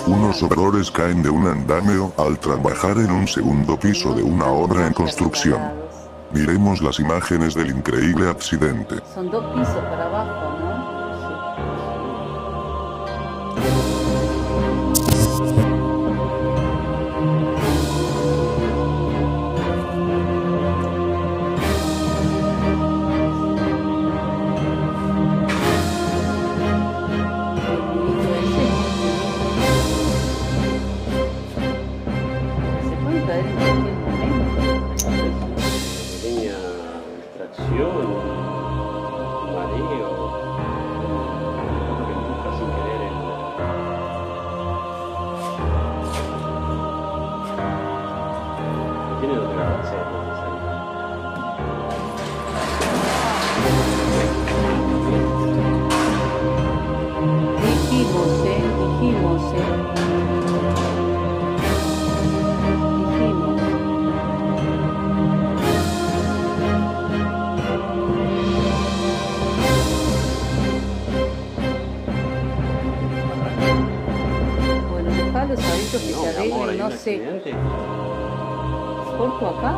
Unos obradores caen de un andamio al trabajar en un segundo piso de una obra en construcción. Miremos las imágenes del increíble accidente. Son 2 pisos para abajo, ¿no? Se pueden caer en cualquier momento. Pequeña distracción, mareo, que empuja sin querer tiene donde grabarse, es Dijimos, dijimos. Bueno, dejá los avisos que se arreglen, no sé. ¿Corto acá?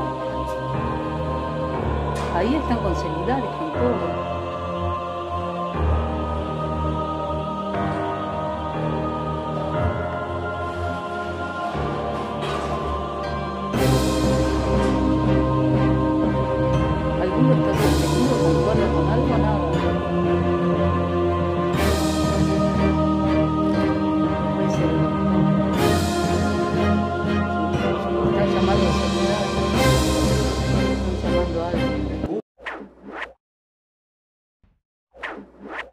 Ahí están con celulares, con todo. ¿Alguno está sostenido con cuerda con algo? Nada. Puede ser el doctor. Está llamando al celular. Están llamando a alguien.